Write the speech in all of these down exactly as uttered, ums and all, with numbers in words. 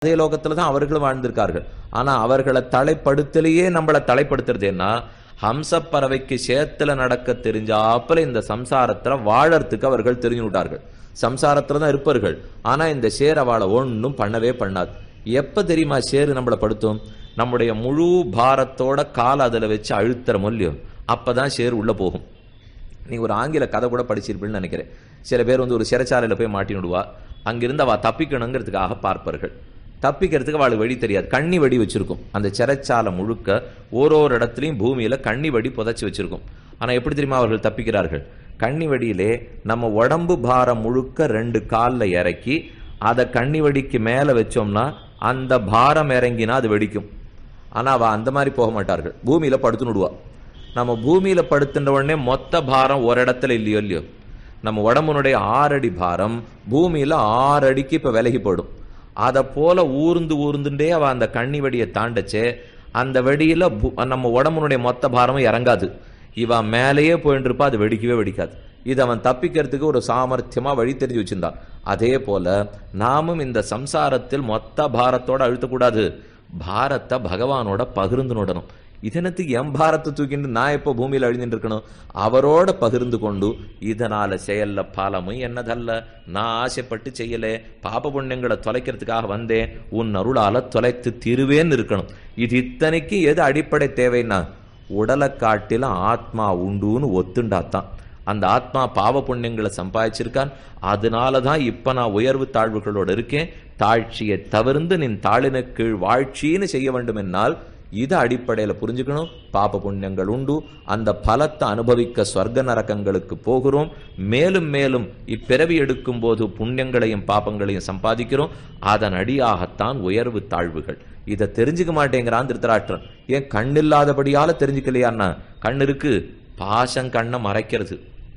அதே லோகத்துல தான் அவர்களும் வாழ்ந்திருக்கார்கள். ஆனா அவர்களை தலைப்படுத்தலையே நம்மளை தலைப்படுத்துறது என்ன? ஹம்சப்பறவைக்கு சேத்துல நடக்க தெரிஞ்சாப்புல இந்த சம்சாரத்துல வாழறதுக்கு அவர்கள் தெரிஞ்சு விட்டார்கள். சம்சாரத்துல தான் இருப்பார்கள். ஆனா இந்த சேர் அவளை ஒன்னும் பண்ணவே பண்ணாது. எப்ப தெரியுமா சேரு நம்மளை படுத்தும்? நம்முடைய முழு பாரத்தோட கால அதுல வச்சு அழுத்துற மொழியும் அப்பதான் சேரு உள்ள போகும். நீங்க ஒரு ஆங்கில கதை கூட படிச்சிருப்பீங்கன்னு நினைக்கிறேன். சில பேர் வந்து ஒரு சிறைச்சாலையில போய் மாட்டி விடுவா. அங்கிருந்து அவ தப்பிக்கணுங்கிறதுக்காக பார்ப்பார்கள். தப்பிக்கிறதுக்கு அவளுக்கு வழி தெரியாது. கண்ணி வடி வச்சிருக்கும். அந்த சிறைச்சாலை முழுக்க ஓரோரு இடத்துலையும் பூமியில கண்ணி வடி புதைச்சி வச்சிருக்கும். ஆனா எப்படி தெரியுமா அவர்கள் தப்பிக்கிறார்கள்? கண்ணி வடியிலே நம்ம உடம்பு பாரம் முழுக்க ரெண்டு கால்ல இறக்கி அதை கண்ணி வடிக்கு மேல வச்சோம்னா அந்த பாரம் இறங்கினா அது வெடிக்கும். ஆனா அவ அந்த மாதிரி போக மாட்டார்கள். பூமியில படுத்து விடுவா. நம்ம பூமியில படுத்துன்ற உடனே மொத்த பாரம் ஒரு இடத்துல இல்லையோ இல்லையோ, நம்ம உடம்புனுடைய ஆறு அடி பாரம் பூமியில ஆறு அடிக்கு இப்ப விலகி போயிடும். அதை போல ஊர்ந்து ஊர்ந்துட்டே அவ அந்த கண்ணி வெடியை தாண்டச்சே அந்த வெடியில நம்ம உடம்புனுடைய மொத்த பாரமும் இறங்காது. இவ மேலேயே போயிட்டு இருப்பா, அது வெடிக்கவே வெடிக்காது. இது அவன் தப்பிக்கிறதுக்கு ஒரு சாமர்த்தியமா வழி தெரிஞ்சு வச்சிருந்தான். அதே போல நாமும் இந்த சம்சாரத்தில் மொத்த பாரத்தோட அழுத்தக்கூடாது. பாரத்தை பகவானோட பகிர்ந்து நோடணும். இதனத்துக்கு எம் பாரத்தை தூக்கிட்டு நான் எப்போ பூமியில் அழிஞ்சுட்டு இருக்கணும்? அவரோட பகிர்ந்து கொண்டு இதனால செயல்ல பாலமும் என்னதல்ல, நான் ஆசைப்பட்டு செய்யலே, பாப புண்ணியங்களை தொலைக்கிறதுக்காக வந்தேன், உன் அருளால தொலைத்து தீருவேன்னு இருக்கணும். இது இத்தனைக்கு எது அடிப்படை தேவைன்னா உடலை காட்டிலும் ஆத்மா உண்டுன்னு ஒத்துண்டாத்தான். அந்த ஆத்மா பாவ புண்ணியங்களை சம்பாதிச்சிருக்கான். அதனாலதான் இப்ப நான் உயர்வு தாழ்வுகளோட இருக்கேன். தாழ்ச்சியை தவிர்த்து நின் தாளின கீழ் வாழ்ச்சின்னு செய்ய வேண்டும் என்னால் இது அடிப்படையில புரிஞ்சுக்கணும். பாப புண்ணியங்கள் உண்டு, அந்த பலத்தை அனுபவிக்க ஸ்வர்க்க நரகங்களுக்கு போகிறோம். மேலும் மேலும் இப்பிறவி எடுக்கும் போது புண்ணியங்களையும் பாபங்களையும் சம்பாதிக்கிறோம். அதன் அடியாகத்தான் உயர்வு தாழ்வுகள். இதை தெரிஞ்சுக்க மாட்டேங்கிறான் திருத்தராஷ்டிரன். ஏன் கண்ணில்லாதபடியால தெரிஞ்சுக்கலையான்னா? கண் இருக்கு, பாசம் கண்ணை மறைக்கிறது.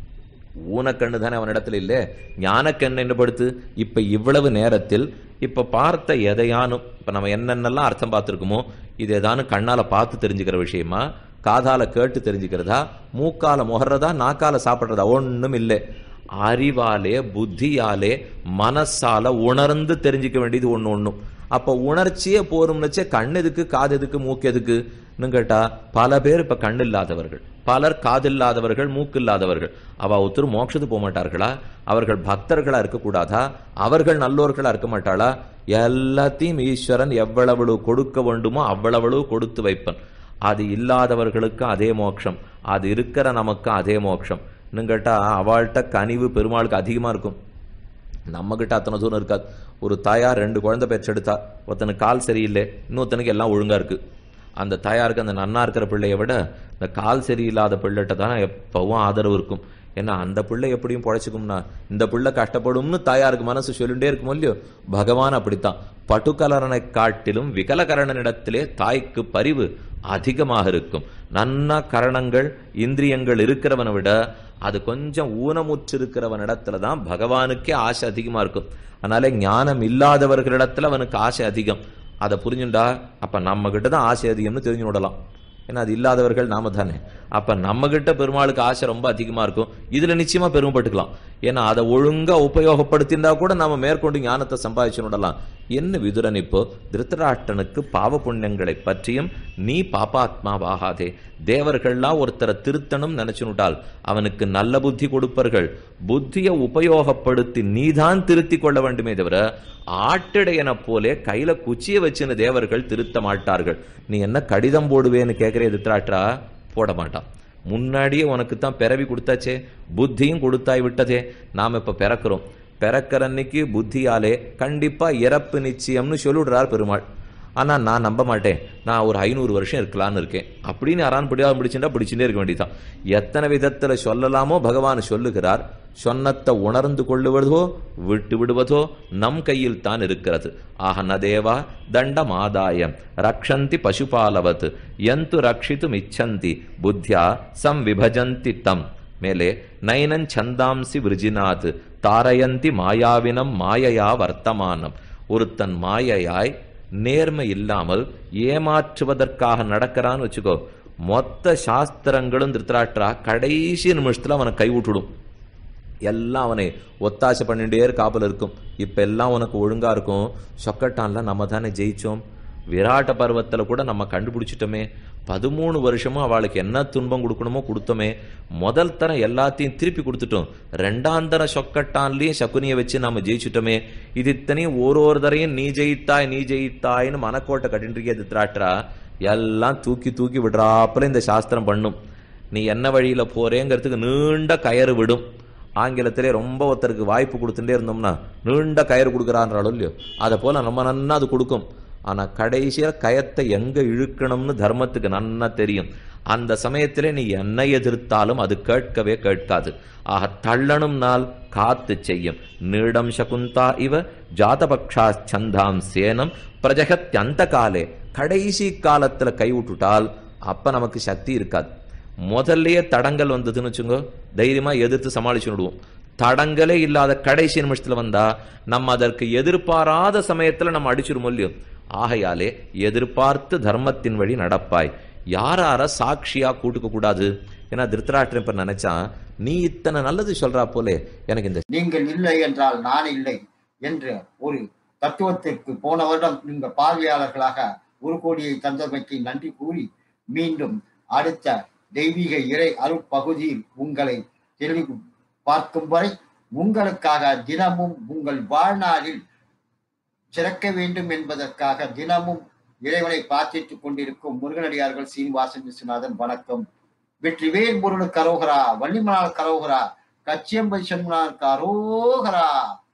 ஊனக்கண்ணு தானே அவனிடத்துல இல்லை, ஞானக்கண்ணு என்ன படுத்து? இப்ப இவ்வளவு நேரத்தில் இப்ப பார்த்த எதையானும் இப்ப நம்ம என்னென்னலாம் அர்த்தம் பார்த்திருக்குமோ இது ஏதானும் கண்ணால பார்த்து தெரிஞ்சுக்கிற விஷயமா, காதால கேட்டு தெரிஞ்சுக்கிறதா, மூக்கால முகர்றதா, நாக்கால சாப்பிட்றதா? ஒன்றும் இல்லை. அறிவாலே புத்தியாலே மனசால உணர்ந்து தெரிஞ்சுக்க வேண்டியது ஒண்ணு ஒண்ணும். அப்ப உணர்ச்சியே போரும்னுச்சே கண்ணு எதுக்கு காது எதுக்கு மூக்கு எதுக்குன்னு கேட்டா பல பேர் இப்ப கண்ணு இல்லாதவர்கள், பலர் காதில்லாதவர்கள், மூக்கு இல்லாதவர்கள். அவ ஒருத்தர் மோட்சத்துக்கு போக மாட்டார்களா? அவர்கள் பக்தர்களா இருக்கக்கூடாதா? அவர்கள் நல்லோர்களா இருக்க மாட்டாளா? எல்லாத்தையும் ஈஸ்வரன் எவ்வளவு கொடுக்க வேண்டுமோ அவ்வளவு கொடுத்து வைப்பன். அது இல்லாதவர்களுக்கு அதே மோட்சம், அது இருக்கிற நமக்கு அதே மோட்சம். கேட்டா அவள்கிட்ட கனிவு பெருமாளுக்கு அதிகமா இருக்கும். நம்ம கிட்ட அத்தனை தூரம் இருக்காது. ஒரு தாயார் ரெண்டு குழந்தை பெற்றெடுத்தா, ஒருத்தனுக்கு கால் சரியில்லை, இன்னொருத்தனுக்கு எல்லாம் ஒழுங்கா இருக்கு. அந்த தாயாருக்கு அந்த நன்னா இருக்கிற பிள்ளையை விட இந்த கால் சரியில்லாத பிள்ளைகிட்ட தான் எப்பவும் ஆதரவு இருக்கும். ஏன்னா அந்த பிள்ளை எப்படியும் பொழைச்சிக்கும்னா இந்த பிள்ளை கஷ்டப்படும்னு தாயாருக்கு மனசு சொல்லிட்டே இருக்கும் இல்லையோ? பகவான் அப்படித்தான். பட்டுக்கலரனை காட்டிலும் விகலகரணனிடத்திலே தாய்க்கு பரிவு அதிகமாக இருக்கும். நன்னா கரணங்கள் இந்திரியங்கள் இருக்கிறவனை விட அது கொஞ்சம் ஊனமுற்று இருக்கிறவனிடத்துல தான் பகவானுக்கே ஆசை அதிகமா இருக்கும். அதனால ஞானம் இல்லாதவர்களிடத்துல அவனுக்கு ஆசை அதிகம். அதை புரிஞ்சுண்டா அப்ப நம்ம கிட்ட தான் ஆசை அதிகம்னு தெரிஞ்சு விடலாம். ஏன்னா அது இல்லாதவர்கள் நாம தானே. அப்ப நம்ம கிட்ட பெருமாளுக்கு ஆசை ரொம்ப அதிகமா இருக்கும். இதுல நிச்சயமா பெருமைப்பட்டுக்கலாம். ஏன்னா அதை ஒழுங்கா உபயோகப்படுத்தினா கூட நாம மேற்கொண்டு ஞானத்தை சம்பாதிச்சு விடலாம். என்ன விதுரன் இப்போ திருத்தராஷ்டிரனுக்கு பாவ புண்ணியங்களை பற்றியும் நீ பாபாத்மாவாகாதே, தேவர்கள்லாம் ஒருத்தரை திருத்தணும் நினைச்சுட்டால் அவனுக்கு நல்ல புத்தி கொடுப்பார்கள். புத்தியை உபயோகப்படுத்தி நீதான் திருத்தி கொள்ள வேண்டுமே தவிர ஆட்டிடையன போலே கையில குச்சியை வச்சுன்னு தேவர்கள் திருத்த மாட்டார்கள். நீ என்ன கடிதம் போடுவேன்னு கேட்கிறே திருத்தராஷ்டிரா? போட மாட்டான். முன்னாடியே உனக்கு தான் பிறவி கொடுத்தாச்சே, புத்தியும் கொடுத்தாய் விட்டதே. நாம் இப்ப பிறக்கிறோம். பிறக்கிற அன்னைக்கு புத்தியாலே கண்டிப்பா இறப்பு நிச்சயம்னு சொல்லிவிடுறார் பெருமாள். ஆனா நான் நம்ப மாட்டேன், நான் ஒரு ஐநூறு வருஷம் இருக்கலான்னு இருக்கேன் அப்படின்னு யாரான் பிடியாது பிடிச்சுட்டா பிடிச்சுட்டே இருக்க வேண்டியதான். எத்தனை விதத்துல சொல்லலாமோ பகவான் சொல்லுகிறார். சொன்னத்தை உணர்ந்து கொள்ளுவதோ விட்டு விடுவதோ நம் கையில் தான் இருக்கிறது. ஆக நதேவா தண்டம் ஆதாயம் ரக்ஷந்தி பசுபாலவத் யந்து ரக்ஷித்தும் இச்சந்தி புத்தியா சம் விபஜந்தி தம். மேலே நைனன் சந்தாம்சி விருஜினாத் தாரயந்தி மாயாவினம் மாயையா வர்த்தமானம். ஒருத்தன் மாயையாய் நேர்மை இல்லாமல் ஏமாற்றுவதற்காக நடக்கிறான்னு வச்சுக்கோ, மொத்த சாஸ்திரங்களும் திருத்தராஷ்டிரா கடைசி நிமிஷத்துல அவனை கைவிட்டுடும். எல்லாம் அவனை ஒத்தாசை பண்ணிட்டே காப்பல் இருக்கும். இப்ப எல்லாம் உனக்கு ஒழுங்கா இருக்கும். சொக்கட்டான்ல நம்ம தானே ஜெயிச்சோம். விராட்ட பருவத்துல கூட நம்ம கண்டுபிடிச்சிட்டோமே. பதிமூணு வருஷமும் அவளுக்கு என்ன துன்பம் கொடுக்கணுமோ கொடுத்தோமே. முதல் தரம் எல்லாத்தையும் திருப்பி கொடுத்துட்டோம். ரெண்டாம் தரம் சொக்கட்டான்லயும் சகுனியை வச்சு நம்ம ஜெயிச்சுட்டோமே. இது இத்தனையும் ஒரு ஒரு தரையும் நீ ஜெயித்தாய் நீ ஜெயித்தாய்னு மனக்கோட்டை கட்டின்றிருக்கே திருத்தராஷ்டிரா. எல்லாம் தூக்கி தூக்கி விடுறாப்புல இந்த சாஸ்திரம் பண்ணும். நீ என்ன வழியில போறேங்கிறதுக்கு நீண்ட கயறு விடும். ஆங்கிலத்திலே ரொம்ப ஒருத்தருக்கு வாய்ப்பு கொடுத்துட்டே இருந்தோம்னா நீண்ட கயிறு கொடுக்குறான்றாலும் இல்லையோ, அதை போல நம்ம நன்னா அது கொடுக்கும். ஆனா கடைசியா கயத்தை எங்க இழுக்கணும்னு தர்மத்துக்கு நன்னா தெரியும். அந்த சமயத்திலே நீ என்ன எதிர்த்தாலும் அது கேட்கவே கேட்காது. ஆக தள்ளணும் நாள் காத்து செய்யும். நீடம் சகுந்தா இவ ஜாதபக்ஷா சந்தாம் சேனம் பிரஜகத் அந்த காலே. கடைசி காலத்துல கை விட்டுட்டால் அப்ப நமக்கு சக்தி இருக்காது. முதல்லயே தடங்கள் வந்ததுன்னு வச்சுங்க, தைரியமா எதிர்த்து சமாளிச்சு விடுவோம். தடங்களே இல்லாத கடைசி நிமிஷத்துல வந்தா நம்ம அதற்கு எதிர்பாராத சமயத்துல நம்ம அடிச்சிருமோ இல்லையோ. ஆகையாலே எதிர்பார்த்து தர்மத்தின் வழி நடப்பாய். யாரார சாட்சியா கூட்டுக்க கூடாது. ஏன்னா திருத்தராஷ்டிரன் இப்ப நினைச்சா நீ இத்தனை நல்லது சொல்றா போலே எனக்கு இந்த நீங்கள் இல்லை என்றால் நான் இல்லை என்ற ஒரு தத்துவத்திற்கு போன வருடம் நீங்க பார்வையாளர்களாக ஒரு கோடியை தந்தமைக்கு நன்றி கூறி மீண்டும் அடுத்த தெய்வீக இறை அருட்பகுதியில் உங்களை தெளிவு பார்க்கும் வரை உங்களுக்காக தினமும் உங்கள் வாழ்நாளில் சிறக்க வேண்டும் என்பதற்காக தினமும் இறைவனை பிரார்த்தித்துக் கொண்டிருக்கும் முருகனடியார்கள் சீனிவாசன் விஸ்வநாதன். வணக்கம். வெற்றிவேல் முருகனுக்கு அரோகரா, வள்ளிமலால் கரோகரா, கச்சியம்பை சண்முனாருக்கு அரோகரா.